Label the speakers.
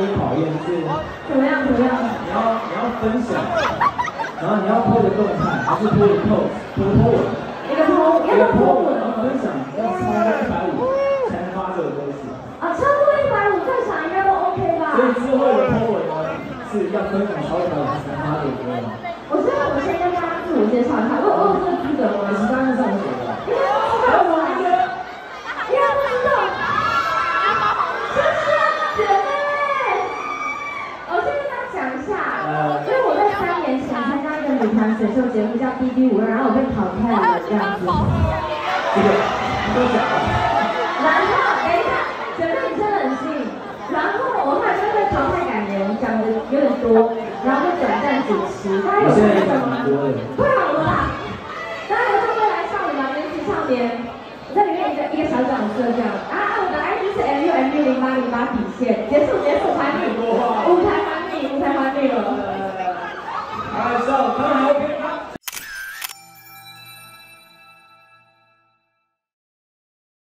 Speaker 1: 考验是
Speaker 2: 怎么样？
Speaker 1: 你要分享，然后你要拖着动态，还是拖着 pose， 拖文？
Speaker 2: 一个拖文，
Speaker 1: 然后分享要超过150才能发这个东西。
Speaker 2: 啊，超过150再长应该都 OK 吧？
Speaker 1: 所以之后的拖文呢是要分享超过150才能发这个，对吗？
Speaker 2: 我先跟大家自我介绍一下，我有这个资格吗？
Speaker 1: 是当然上写的。
Speaker 2: 还有我一个，你还不知道？真是姐妹！我先跟大家讲一下，因为我在3年前参加一个女团选秀节目叫 DD52，然后我被淘汰了这样子。
Speaker 1: 这个都讲了。
Speaker 2: 然后等一下，姐妹你先冷静。然后我后来就会淘汰感言，讲的有点多，然后就转战主持。大家有看到吗？会好了啦。大家有看未来少女吗？原子少年，我在里面一个小角色这样。我的 ID 是MU0808底线。结束，排名。